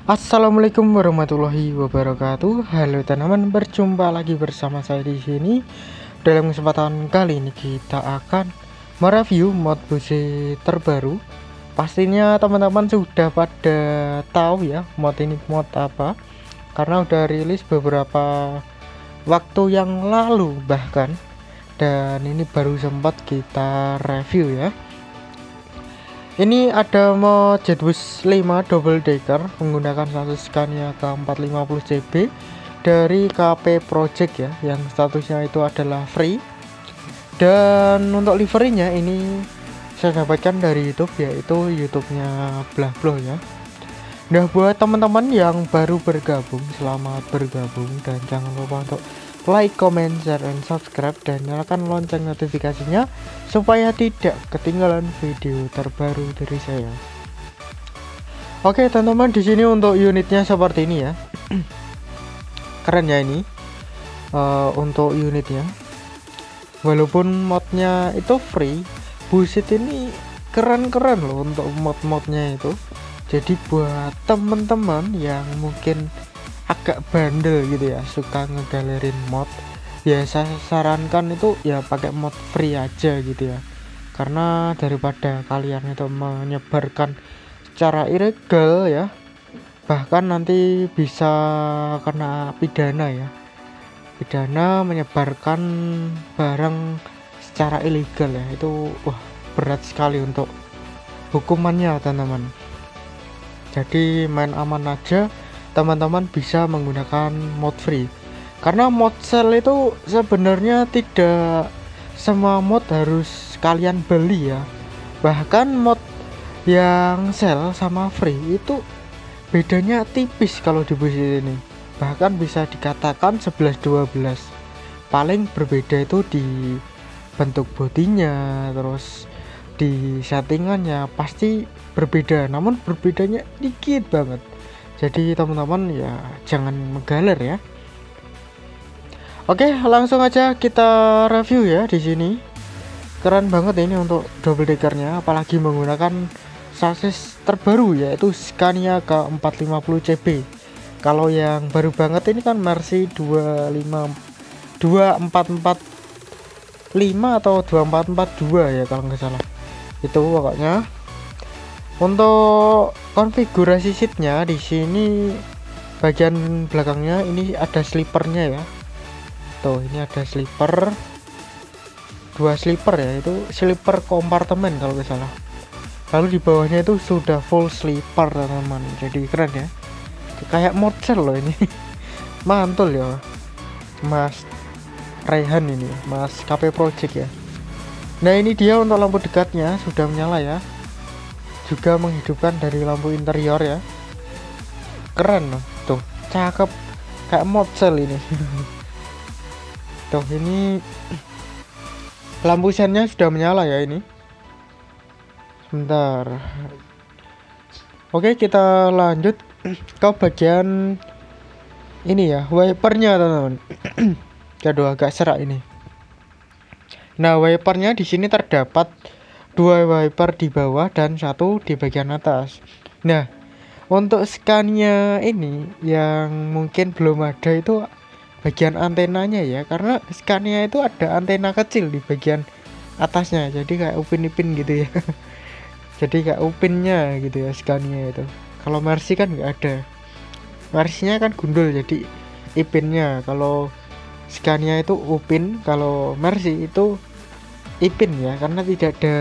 Assalamualaikum warahmatullahi wabarakatuh. Halo teman-teman, berjumpa lagi bersama saya di sini. Dalam kesempatan kali ini kita akan mereview mod busi terbaru. Pastinya teman-teman sudah pada tahu ya mod ini mod apa, karena udah rilis beberapa waktu yang lalu bahkan, dan ini baru sempat kita review ya. Ini ada mod Jetbus 5 double decker menggunakan satu Scania K450CB dari KP Project ya, yang statusnya itu adalah free. Dan untuk liverinya ini saya dapatkan dari YouTube, yaitu YouTube-nya Blahblo ya. Nah, buat teman-teman yang baru bergabung, selamat bergabung, dan jangan lupa untuk like, comment, share, dan subscribe, dan nyalakan lonceng notifikasinya supaya tidak ketinggalan video terbaru dari saya. Oke teman-teman, di sini untuk unitnya seperti ini ya. Keren ya ini. Untuk unitnya, walaupun modnya itu free, busit ini keren-keren loh untuk mod-modnya itu. Jadi buat teman-teman yang mungkin agak bandel gitu ya, suka ngegalerin mod, ya saya sarankan itu ya pakai mod free aja gitu ya, karena daripada kalian itu menyebarkan secara ilegal ya, bahkan nanti bisa kena pidana ya, pidana menyebarkan barang secara ilegal ya, itu wah berat sekali untuk hukumannya teman-teman. Jadi main aman aja, teman-teman bisa menggunakan mod free, karena mod sell itu sebenarnya tidak semua mod harus kalian beli ya. Bahkan mod yang sell sama free itu bedanya tipis kalau di busi ini, bahkan bisa dikatakan 11-12. Paling berbeda itu di bentuk bodinya, terus di settingannya pasti berbeda, namun berbedanya dikit banget. Jadi teman-teman ya jangan menggaler ya. Oke, langsung aja kita review ya di sini. Keren banget ini untuk double deckernya, apalagi menggunakan sasis terbaru yaitu Scania K450CB. Kalau yang baru banget ini kan Mercy 2445 atau 2442 ya kalau nggak salah. Itu pokoknya. Untuk konfigurasi seatnya di sini bagian belakangnya ini ada sleepernya ya. Tuh, ini ada sleeper, dua sleeper ya, itu sleeper kompartemen kalau nggak salah. Lalu di bawahnya itu sudah full sleeper teman-teman. Jadi keren ya. Kayak model loh ini. Mantul ya. Mas Raihan ini, Mas KP Project ya. Nah, ini dia untuk lampu dekatnya sudah menyala ya. Juga menghidupkan dari lampu interior ya. Keren loh, tuh cakep kayak model ini. Tuh, ini lampu sennya sudah menyala ya ini. Sebentar. Oke, kita lanjut ke bagian ini ya, wipernya teman-teman. Aduh, agak serak ini. Nah, wipernya di sini terdapat dua wiper di bawah dan satu di bagian atas. Nah, untuk Scania ini yang mungkin belum ada itu bagian antenanya ya, karena Scania itu ada antena kecil di bagian atasnya, jadi kayak upin ipin gitu ya. Jadi kayak upinnya gitu ya Scania itu. Kalau Mercy kan nggak ada, Mercy-nya kan gundul jadi ipinnya. Kalau Scania itu upin, kalau Mercy itu ipin ya, karena tidak ada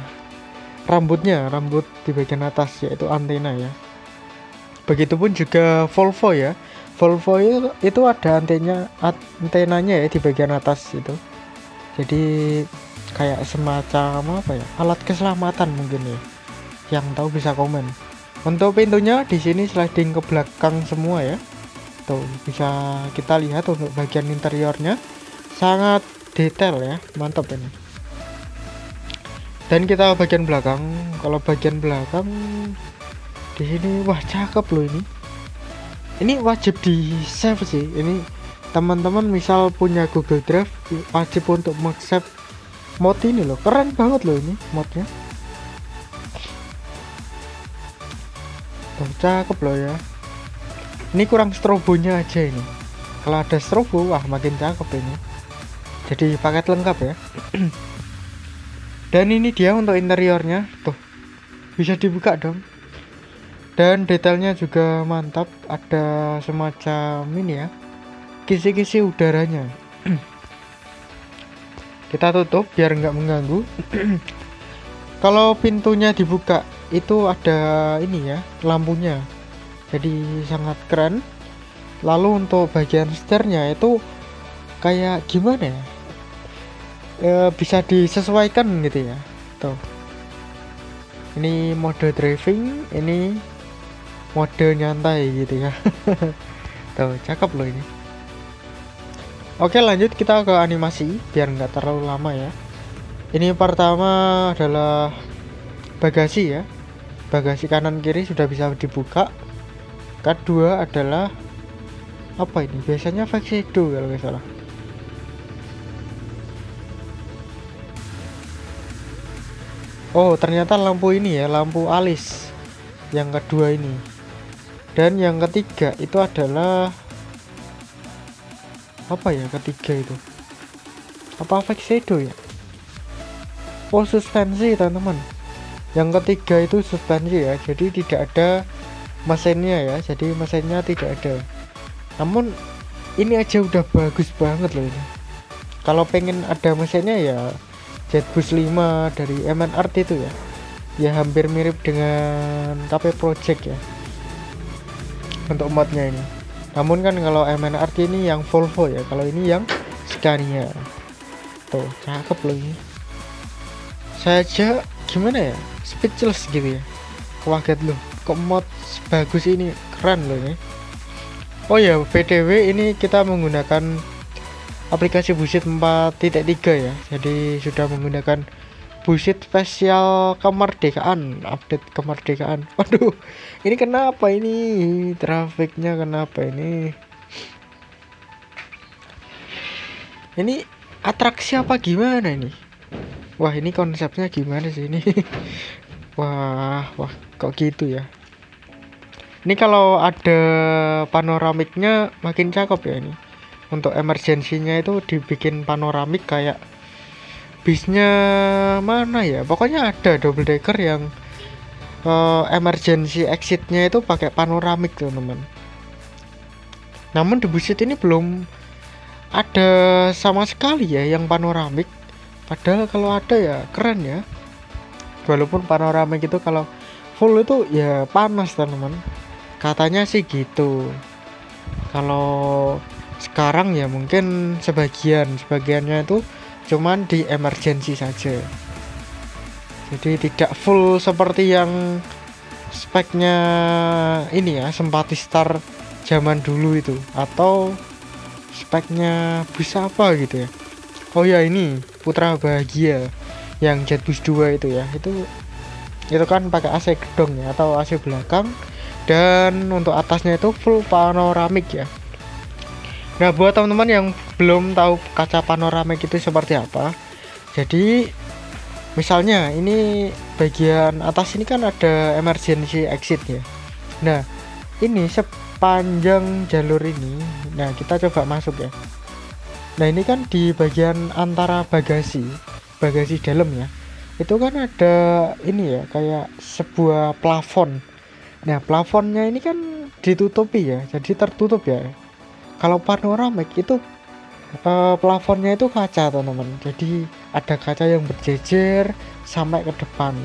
rambut di bagian atas yaitu antena ya. Begitupun juga Volvo ya, Volvo itu ada antenanya ya di bagian atas itu. Jadi kayak semacam apa ya, alat keselamatan mungkin ya, yang tahu bisa komen. Untuk pintunya di sini sliding ke belakang semua ya. Tuh bisa kita lihat untuk bagian interiornya sangat detail ya, mantap ini. Dan kita bagian belakang, kalau bagian belakang di sini wah cakep loh ini. Ini wajib di save sih. Ini teman-teman misal punya Google Drive wajib untuk save mod ini loh. Keren banget loh ini modnya. Tuh, cakep loh ya. Ini kurang strobonya aja ini. Kalau ada strobo, wah makin cakep ini. Jadi paket lengkap ya. Dan ini dia untuk interiornya, tuh bisa dibuka dong. Dan detailnya juga mantap, ada semacam ini ya, kisi-kisi udaranya. Kita tutup biar nggak mengganggu. Kalau pintunya dibuka itu ada ini ya, lampunya, jadi sangat keren. Lalu untuk bagian setirnya itu kayak gimana ya, bisa disesuaikan gitu ya. Tuh, ini mode driving, ini mode nyantai gitu ya. Tuh cakep loh ini. Oke, lanjut kita ke animasi biar nggak terlalu lama ya. Ini pertama adalah bagasi ya, bagasi kanan kiri sudah bisa dibuka. Kedua adalah apa ini, biasanya fake shadow kalau nggak salah. Oh ternyata lampu ini ya, lampu alis yang kedua ini. Dan yang ketiga itu adalah apa ya, ketiga itu apa, fake shadow ya? Oh suspensi teman-teman, yang ketiga itu suspensi ya, jadi tidak ada mesinnya ya, jadi mesinnya tidak ada. Namun ini aja udah bagus banget loh ini. Kalau pengen ada mesinnya ya Jetbus 5 dari MNRT itu ya, ya hampir mirip dengan KP Project ya untuk modnya ini. Namun kan kalau MNRT ini yang Volvo ya, kalau ini yang Scania. Tuh cakep loh ini. Saya aja gimana ya, speechless gitu ya, kaget loh kok mod sebagus ini, keren loh ini. Oh ya BTW ini kita menggunakan aplikasi Busit 4.3 ya, jadi sudah menggunakan Busit spesial kemerdekaan, update kemerdekaan. Waduh, ini kenapa ini trafiknya, kenapa ini? Ini atraksi apa gimana ini? Wah ini konsepnya gimana sih ini? Wah kok gitu ya? Ini kalau ada panoramiknya makin cakep ya ini. Untuk emergensinya itu dibikin panoramik kayak bisnya mana ya, pokoknya ada double decker yang emergency exitnya itu pakai panoramik teman-teman. Namun di Busit ini belum ada sama sekali ya yang panoramik, padahal kalau ada ya keren ya. Walaupun panoramik itu kalau full itu ya panas teman-teman, katanya sih gitu. Kalau sekarang ya mungkin sebagiannya itu cuman di emergency saja, jadi tidak full seperti yang speknya ini ya, Simpati Star zaman dulu itu, atau speknya bus apa gitu ya. Oh ya ini Putra Bahagia yang Jetbus 2 itu ya, itu kan pakai AC gedong ya, atau AC belakang, dan untuk atasnya itu full panoramik ya. Nah buat teman-teman yang belum tahu kaca panoramik itu seperti apa, jadi misalnya ini bagian atas ini kan ada emergency exit ya. Nah ini sepanjang jalur ini, nah kita coba masuk ya. Nah ini kan di bagian antara bagasi dalam ya, itu kan ada ini ya, kayak sebuah plafon. Nah plafonnya ini kan ditutupi ya, jadi tertutup ya. Kalau panoramik itu plafonnya itu kaca teman-teman, jadi ada kaca yang berjejer sampai ke depan.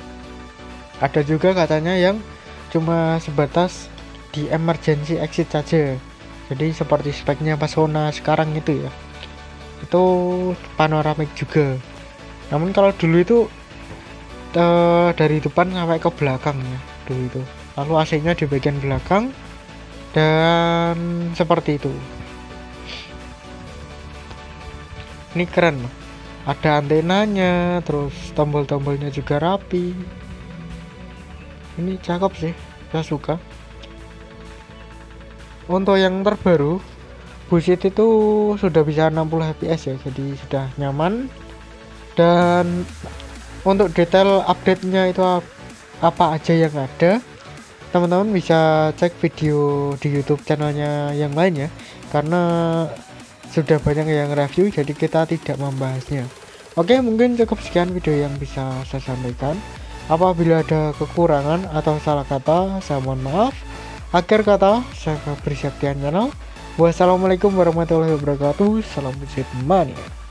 Ada juga kacanya yang cuma sebatas di emergency exit saja, jadi seperti speknya Pesona sekarang itu ya, itu panoramik juga. Namun kalau dulu itu dari depan sampai ke belakang ya dulu itu, lalu AC nya di bagian belakang, dan seperti itu. Ini keren loh, ada antenanya, terus tombol-tombolnya juga rapi. Ini cakep sih, saya suka. Untuk yang terbaru Busit itu sudah bisa 60 fps ya, jadi sudah nyaman. Dan untuk detail update nya itu apa aja yang ada, teman-teman bisa cek video di YouTube channelnya yang lain ya, karena sudah banyak yang review jadi kita tidak membahasnya. Oke, mungkin cukup sekian video yang bisa saya sampaikan. Apabila ada kekurangan atau salah kata, saya mohon maaf. Akhir kata, saya Fabri Septian channel. Wassalamualaikum warahmatullahi wabarakatuh. Salam Musik Mania.